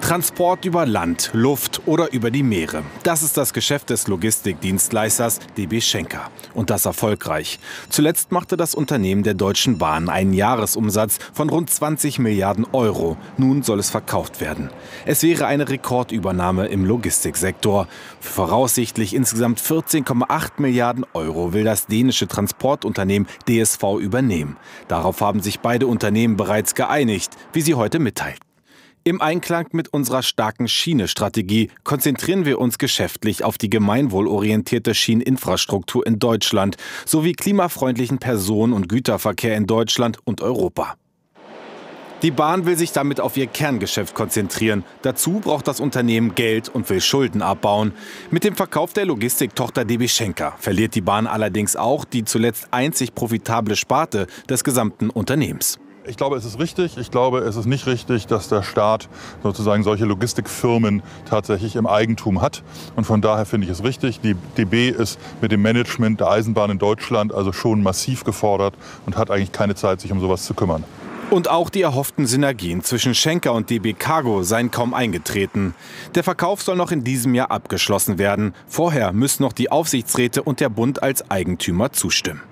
Transport über Land, Luft oder über die Meere. Das ist das Geschäft des Logistikdienstleisters DB Schenker. Und das erfolgreich. Zuletzt machte das Unternehmen der Deutschen Bahn einen Jahresumsatz von rund 20 Milliarden Euro. Nun soll es verkauft werden. Es wäre eine Rekordübernahme im Logistiksektor. Für voraussichtlich insgesamt 14,8 Milliarden Euro will das dänische Transportunternehmen DSV übernehmen. Darauf haben sich beide Unternehmen bereits geeinigt, wie sie heute mitteilt. Im Einklang mit unserer starken Schiene-Strategie konzentrieren wir uns geschäftlich auf die gemeinwohlorientierte Schieneninfrastruktur in Deutschland sowie klimafreundlichen Personen- und Güterverkehr in Deutschland und Europa. Die Bahn will sich damit auf ihr Kerngeschäft konzentrieren. Dazu braucht das Unternehmen Geld und will Schulden abbauen. Mit dem Verkauf der Logistiktochter DB Schenker verliert die Bahn allerdings auch die zuletzt einzig profitable Sparte des gesamten Unternehmens. Ich glaube, es ist richtig. Ich glaube, es ist nicht richtig, dass der Staat sozusagen solche Logistikfirmen tatsächlich im Eigentum hat. Und von daher finde ich es richtig. Die DB ist mit dem Management der Eisenbahn in Deutschland also schon massiv gefordert und hat eigentlich keine Zeit, sich um sowas zu kümmern. Und auch die erhofften Synergien zwischen Schenker und DB Cargo seien kaum eingetreten. Der Verkauf soll noch in diesem Jahr abgeschlossen werden. Vorher müssen noch die Aufsichtsräte und der Bund als Eigentümer zustimmen.